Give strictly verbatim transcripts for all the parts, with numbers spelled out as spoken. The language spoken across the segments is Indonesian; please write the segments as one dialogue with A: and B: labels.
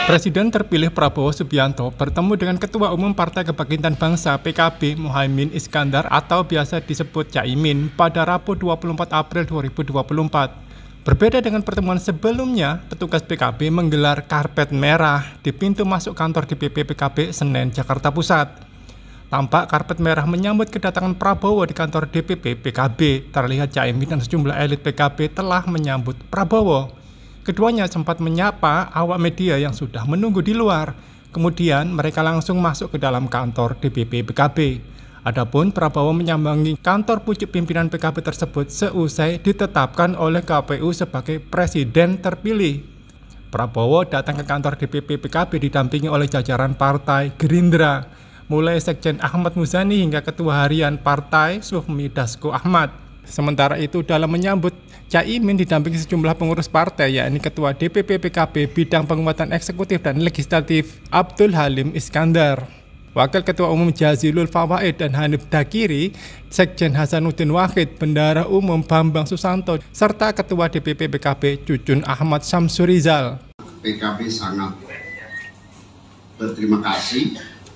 A: Presiden terpilih Prabowo Subianto bertemu dengan Ketua Umum Partai Kebangkitan Bangsa P K B Muhaimin Iskandar atau biasa disebut Caimin pada Rabu dua puluh empat April dua ribu dua puluh empat. Berbeda dengan pertemuan sebelumnya, petugas P K B menggelar karpet merah di pintu masuk kantor D P P P K B Senen, Jakarta Pusat. Tampak karpet merah menyambut kedatangan Prabowo di kantor D P P P K B. Terlihat Caimin dan sejumlah elit P K B telah menyambut Prabowo. Keduanya sempat menyapa awak media yang sudah menunggu di luar. Kemudian mereka langsung masuk ke dalam kantor D P P P K B. Adapun Prabowo menyambangi kantor pucuk pimpinan P K B tersebut seusai ditetapkan oleh K P U sebagai presiden terpilih. Prabowo datang ke kantor D P P P K B didampingi oleh jajaran partai Gerindra, mulai Sekjen Ahmad Muzani hingga Ketua Harian Partai Sufmi Dasko Ahmad. Sementara itu dalam menyambut Caimin didampingi sejumlah pengurus partai, yakni Ketua D P P P K B Bidang Penguatan Eksekutif dan Legislatif Abdul Halim Iskandar, Wakil Ketua Umum Jazilul Fawaid dan Hanif Dakiri, Sekjen Hasanuddin Wahid, Bendahara Umum Bambang Susanto, serta Ketua D P P P K B Cucun Ahmad Syamsurizal.
B: P K B sangat berterima kasih,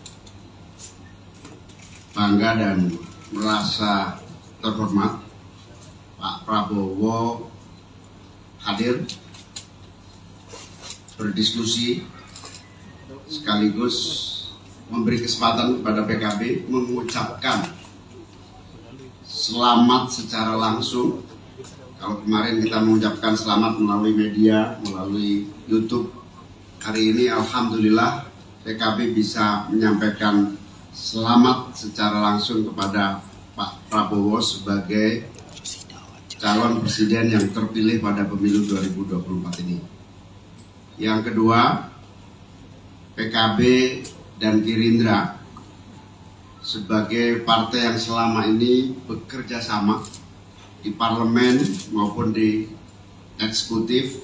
B: bangga dan merasa terhormat Pak Prabowo hadir berdiskusi sekaligus memberi kesempatan kepada P K B mengucapkan selamat secara langsung. Kalau kemarin kita mengucapkan selamat melalui media, melalui YouTube, hari ini alhamdulillah P K B bisa menyampaikan selamat secara langsung kepada Pak Prabowo sebagai calon presiden yang terpilih pada pemilu dua ribu dua puluh empat ini. Yang kedua, P K B dan Gerindra sebagai partai yang selama ini bekerja sama di parlemen maupun di eksekutif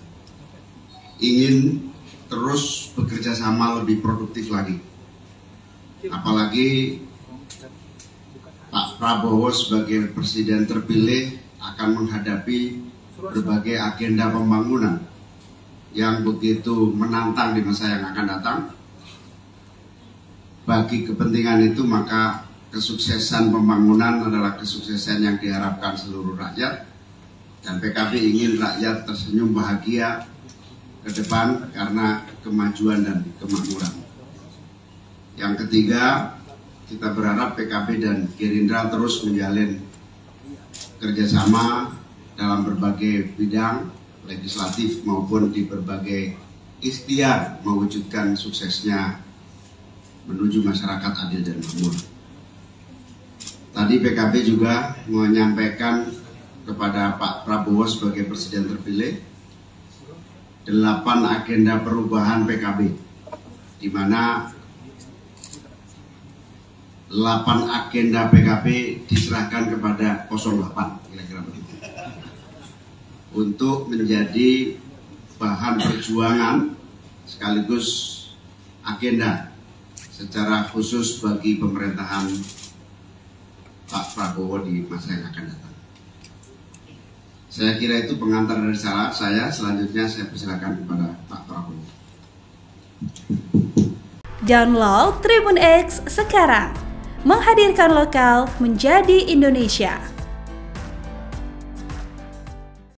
B: ingin terus bekerja sama lebih produktif lagi. Apalagi Pak Prabowo sebagai presiden terpilih akan menghadapi berbagai agenda pembangunan yang begitu menantang di masa yang akan datang. Bagi kepentingan itu maka kesuksesan pembangunan adalah kesuksesan yang diharapkan seluruh rakyat, dan P K B ingin rakyat tersenyum bahagia ke depan karena kemajuan dan kemakmuran. Yang ketiga, kita berharap P K B dan Gerindra terus menjalin kerjasama dalam berbagai bidang legislatif maupun di berbagai ikhtiar mewujudkan suksesnya menuju masyarakat adil dan makmur. Tadi P K B juga menyampaikan kepada Pak Prabowo sebagai presiden terpilih delapan agenda perubahan P K B, di mana delapan agenda P K B diserahkan kepada nol delapan, kira-kira begitu, untuk menjadi bahan perjuangan sekaligus agenda secara khusus bagi pemerintahan Pak Prabowo di masa yang akan datang. Saya kira itu pengantar dari saya. Selanjutnya saya persilakan kepada Pak Prabowo.
C: Download Tribun X sekarang, menghadirkan lokal menjadi Indonesia.